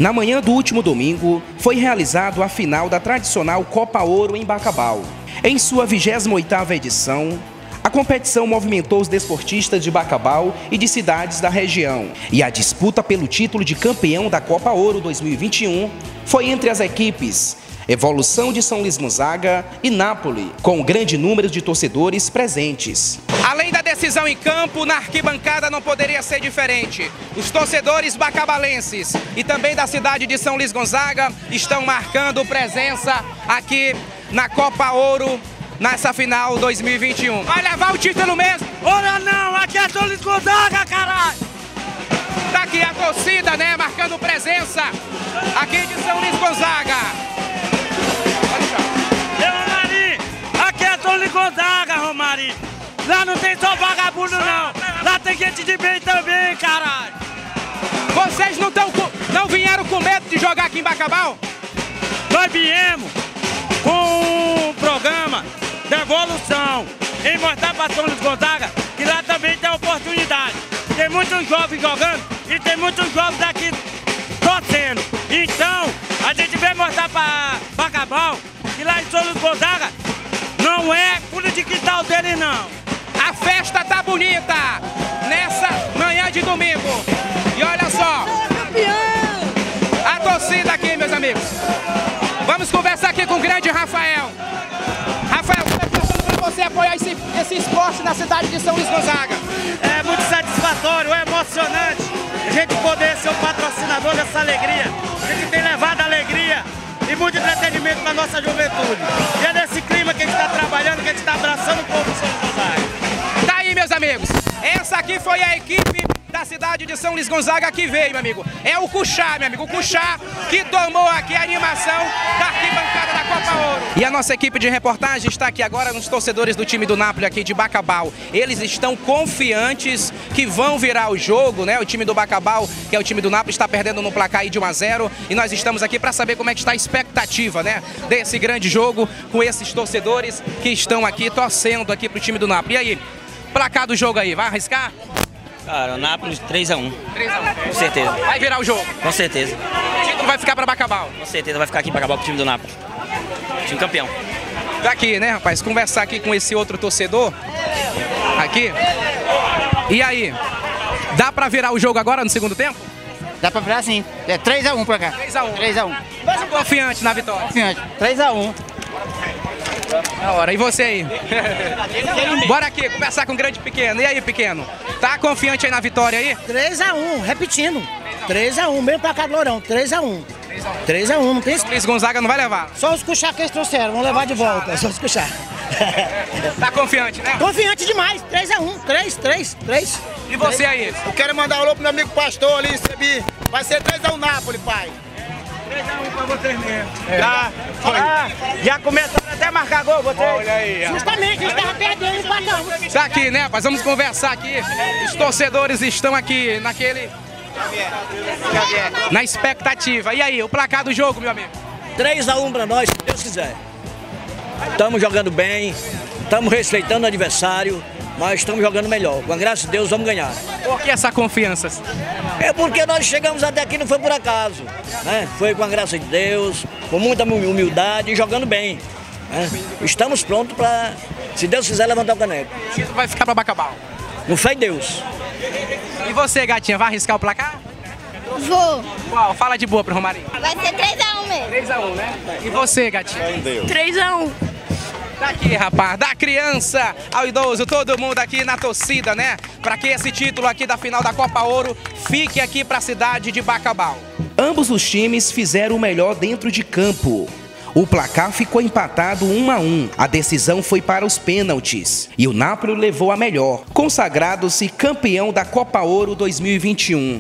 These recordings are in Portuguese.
Na manhã do último domingo, foi realizado a final da tradicional Copa Ouro em Bacabal. Em sua 28ª edição, a competição movimentou os desportistas de Bacabal e de cidades da região. E a disputa pelo título de campeão da Copa Ouro 2021 foi entre as equipes Evolução de São Luís Gonzaga e Nápoles, com um grande número de torcedores presentes. Além da decisão em campo, na arquibancada não poderia ser diferente. Os torcedores bacabalenses e também da cidade de São Luís Gonzaga estão marcando presença aqui na Copa Ouro nessa final 2021. Vai levar o título mesmo? Ora não, aqui é São Luís Gonzaga, caralho! Tá aqui a torcida, né, marcando presença aqui de São Luís Gonzaga. Aqui é São Luís Gonzaga, Romarinho. Lá não tem só vagabundo, não. Lá tem gente de bem também, caralho. Vocês não vieram com medo de jogar aqui em Bacabal? Nós viemos com um programa de evolução em mostrar para São Luís Gonzaga que lá também tem oportunidade. Tem muitos jovens jogando e tem muitos jovens aqui torcendo. Então, a gente veio mostrar para Bacabal que lá em São Luís Gonzaga não é fundo de quintal dele, não. A festa tá bonita nessa manhã de domingo. E olha só, a torcida aqui, meus amigos. Vamos conversar aqui com o grande Rafael. Rafael, como é que tá sendo pra você apoiar esse esporte na cidade de São Luís Gonzaga? É muito satisfatório, é emocionante a gente poder ser o patrocinador dessa alegria. A gente tem levado alegria e muito entretenimento para a nossa juventude. E é nesse clima que a gente está trabalhando, que a gente está abraçando o povo de São Luís Gonzaga. Tá aí, meus amigos. Essa aqui foi a equipe da cidade de São Luís Gonzaga que veio, meu amigo. É o Cuxá, meu amigo. O Cuxá que tomou aqui a animação da arquibancada da Copa Ouro. E a nossa equipe de reportagem está aqui agora nos torcedores do time do Nápoles aqui de Bacabal. Eles estão confiantes que vão virar o jogo, né? O time do Bacabal, que é o time do Nápoles, está perdendo no placar aí de 1-0. E nós estamos aqui para saber como é que está a expectativa, né? Desse grande jogo com esses torcedores que estão aqui torcendo aqui pro time do Nápoles. E aí, placar do jogo aí, vai arriscar? Cara, o Nápoles 3-1. 3-1. Com certeza. Vai virar o jogo? Com certeza. O título vai ficar para Bacabal? Com certeza vai ficar aqui em Bacabal com o time do Nápoles. Time campeão. Daqui, né, rapaz? Conversar aqui com esse outro torcedor. Aqui. E aí? Dá para virar o jogo agora no segundo tempo? Dá pra virar sim. É 3-1 pra cá. 3-1. 3-1. Confiante na vitória? Confiante. 3-1. Da hora. E você aí? Bora aqui, conversar com o grande pequeno. E aí, pequeno? Tá confiante aí na vitória aí? 3-1, repetindo. 3-1, mesmo pra cá do Lourão. 3-1. 3-1, não tem isso. Luiz Gonzaga não vai levar? Só os cuchá que eles trouxeram, vão levar de volta. Só os cuchá. Tá confiante, né? Confiante demais. 3-1. 3. E você aí? Eu quero mandar um alô pro meu amigo pastor ali, Sebi. Vai ser 3-1 Nápoles, pai. 3-1 pra vocês mesmo. Já começaram até a marcar gol, vocês. Olha aí. Justamente, eles estavam perdendo, empatamos. Tá aqui, né, rapaz? Vamos conversar aqui. Os torcedores estão aqui naquele... na expectativa. E aí, o placar do jogo, meu amigo? 3-1 pra nós, se Deus quiser. Estamos jogando bem, estamos respeitando o adversário, mas estamos jogando melhor. Com a graça de Deus, vamos ganhar. Por que essa confiança? É porque nós chegamos até aqui, não foi por acaso, né? Foi com a graça de Deus, com muita humildade e jogando bem, né? Estamos prontos para, se Deus quiser, levantar o caneco. O título vai ficar para Bacabal. Com fé em Deus. E você, gatinha, vai arriscar o placar? Vou. Qual? Fala de boa pro Romarinho. Vai ser 3-1 mesmo. 3-1, né? E você, gatinha? 3-1. Daqui, rapaz, da criança ao idoso, todo mundo aqui na torcida, né? Para que esse título aqui da final da Copa Ouro fique aqui para a cidade de Bacabal. Ambos os times fizeram o melhor dentro de campo. O placar ficou empatado 1-1. A decisão foi para os pênaltis. E o Nápoles levou a melhor, consagrado-se campeão da Copa Ouro 2021.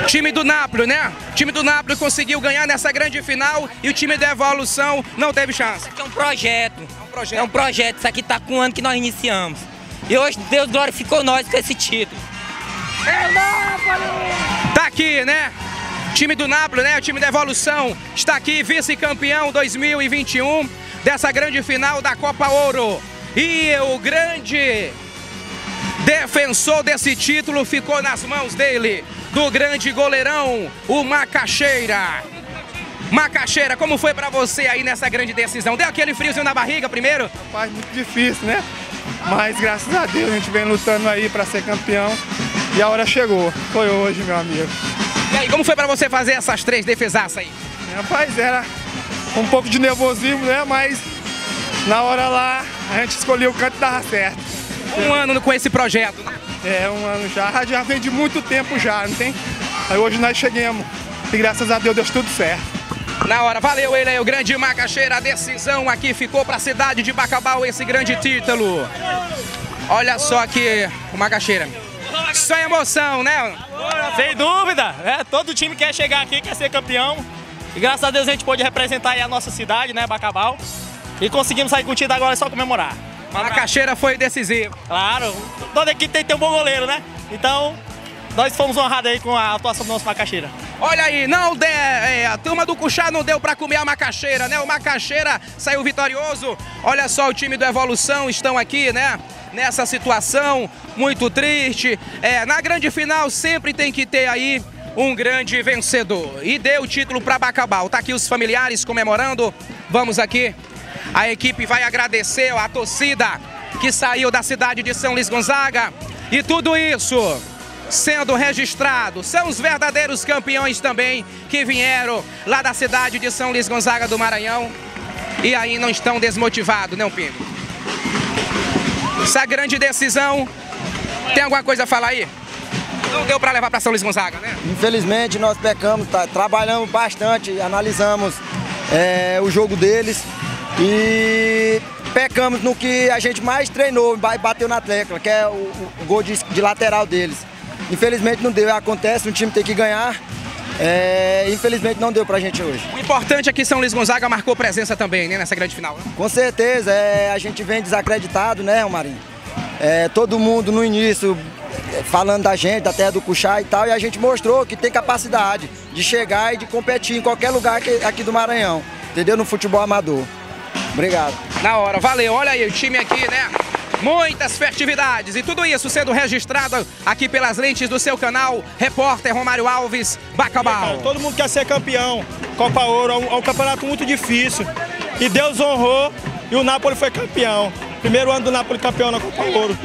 Time do Nápoles, né? O time do Nápoles conseguiu ganhar nessa grande final e o time da Evolução não teve chance. É um projeto. É um projeto. Isso aqui tá com um ano que nós iniciamos. E hoje Deus glorificou nós com esse título. É Nápoles! Tá aqui, né? Time do Nápoles, né? O time da Evolução está aqui, vice-campeão 2021 dessa grande final da Copa Ouro. E o grande defensor desse título ficou nas mãos dele, do grande goleirão, o Macaxeira. Macaxeira, como foi pra você aí nessa grande decisão? Deu aquele friozinho na barriga primeiro? Rapaz, muito difícil, né? Mas graças a Deus a gente vem lutando aí pra ser campeão e a hora chegou. Foi hoje, meu amigo. E aí, como foi pra você fazer essas 3 defesaças aí? Rapaz, era um pouco de nervosismo, né? Mas na hora lá a gente escolheu o canto e dava certo. Um ano com esse projeto, né? É, um ano já vem de muito tempo já, não tem? Aí hoje nós chegamos e graças a Deus deu tudo certo. Na hora, valeu ele aí, o grande Macaxeira, a decisão aqui ficou para a cidade de Bacabal, esse grande título. Olha só aqui o Macaxeira, só emoção, né? Sem dúvida, todo time quer chegar aqui, quer ser campeão. E graças a Deus a gente pôde representar aí a nossa cidade, né, Bacabal. E conseguimos sair com o título agora, é só comemorar. Macaxeira foi decisivo. Claro, toda equipe tem que ter um bom goleiro, né? Então, nós fomos honrados aí com a atuação do nosso Macaxeira. Olha aí, não a turma do Cuxá não deu pra comer a Macaxeira, né? O Macaxeira saiu vitorioso. Olha só, o time do Evolução estão aqui, né? Nessa situação muito triste. Na grande final sempre tem que ter aí um grande vencedor. E deu o título pra Bacabal. Tá aqui os familiares comemorando. Vamos aqui. A equipe vai agradecer a torcida que saiu da cidade de São Luís Gonzaga. E tudo isso sendo registrado. São os verdadeiros campeões também que vieram lá da cidade de São Luís Gonzaga do Maranhão. E aí não estão desmotivados, né, Pingo? Essa grande decisão. Tem alguma coisa a falar aí? Não deu para levar para São Luís Gonzaga, né? Infelizmente nós pecamos, trabalhamos bastante, analisamos o jogo deles. E pecamos no que a gente mais treinou, bateu na tecla, que é o gol de lateral deles. Infelizmente não deu, acontece, um time tem que ganhar, infelizmente não deu pra gente hoje. O importante é que São Luís Gonzaga marcou presença também, né, nessa grande final. Né? Com certeza, a gente vem desacreditado, né, Romarinho? Todo mundo no início falando da gente, da terra do Cuxá e tal, e a gente mostrou que tem capacidade de chegar e de competir em qualquer lugar aqui do Maranhão, entendeu? No futebol amador. Obrigado. Na hora, valeu. Olha aí o time aqui, né? Muitas festividades e tudo isso sendo registrado aqui pelas lentes do seu canal, repórter Romário Alves, Bacabal. Todo mundo quer ser campeão, Copa Ouro, é um campeonato muito difícil. E Deus honrou e o Nápoles foi campeão. Primeiro ano do Nápoles campeão na Copa Ouro,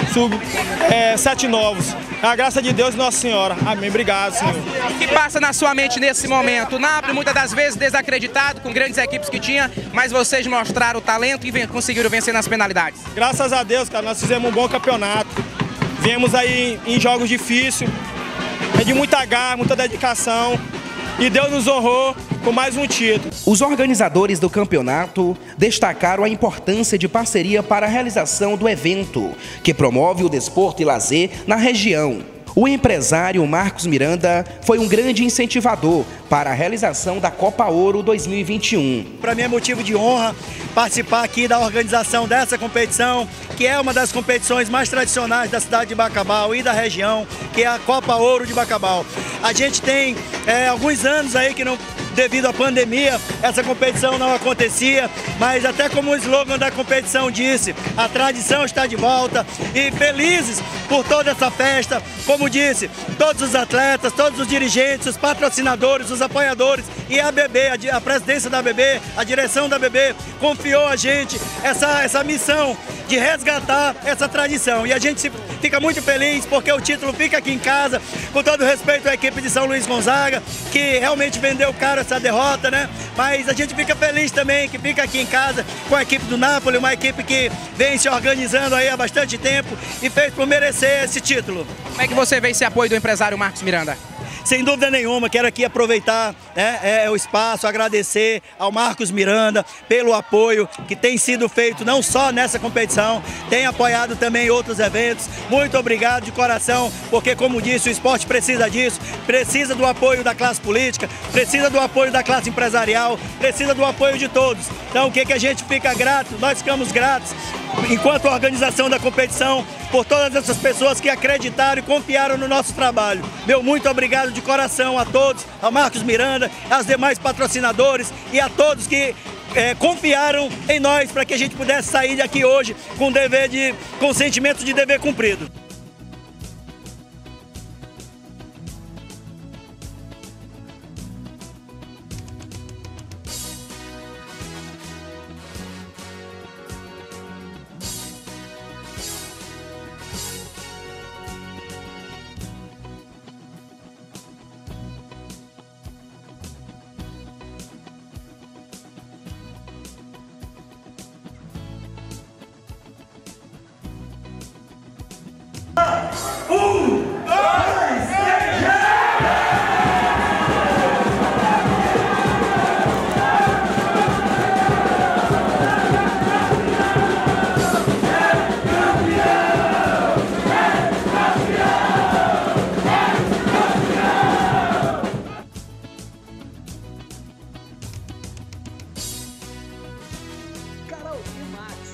7 novos. A graça de Deus e Nossa Senhora. Amém. Obrigado, Senhor. O que passa na sua mente nesse momento? O Nápoles, muitas das vezes, desacreditado, com grandes equipes que tinha, mas vocês mostraram o talento e conseguiram vencer nas penalidades. Graças a Deus, cara, nós fizemos um bom campeonato. Viemos aí em jogos difíceis, de muita garra, muita dedicação. E Deus nos honrou com mais um título. Os organizadores do campeonato destacaram a importância de parceria para a realização do evento, que promove o desporto e lazer na região. O empresário Marcos Miranda foi um grande incentivador para a realização da Copa Ouro 2021. Para mim é motivo de honra participar aqui da organização dessa competição, que é uma das competições mais tradicionais da cidade de Bacabal e da região, que é a Copa Ouro de Bacabal. A gente tem alguns anos aí que não, devido à pandemia, essa competição não acontecia, mas até como o slogan da competição disse, a tradição está de volta e felizes por toda essa festa. Como disse, todos os atletas, todos os dirigentes, os patrocinadores, os apoiadores e a ABB, a presidência da ABB, a direção da ABB confiou a gente essa missão de resgatar essa tradição. E a gente fica muito feliz porque o título fica aqui em casa, com todo respeito à equipe de São Luís Gonzaga, que realmente vendeu caro essa derrota, né? Mas a gente fica feliz também que fica aqui em casa com a equipe do Nápoles, uma equipe que vem se organizando aí há bastante tempo e fez por merecer esse título. Como é que você vê esse apoio do empresário Marcos Miranda? Sem dúvida nenhuma, quero aqui aproveitar o espaço, agradecer ao Marcos Miranda pelo apoio que tem sido feito não só nessa competição, tem apoiado também outros eventos. Muito obrigado de coração, porque como disse, o esporte precisa disso, precisa do apoio da classe política, precisa do apoio da classe empresarial, precisa do apoio de todos. Então o que a gente fica grato, nós ficamos gratos, enquanto organização da competição, por todas essas pessoas que acreditaram e confiaram no nosso trabalho. Meu muito obrigado de coração a todos, ao Marcos Miranda, aos demais patrocinadores e a todos que confiaram em nós para que a gente pudesse sair daqui hoje com sentimento de dever cumprido. Carol e Max.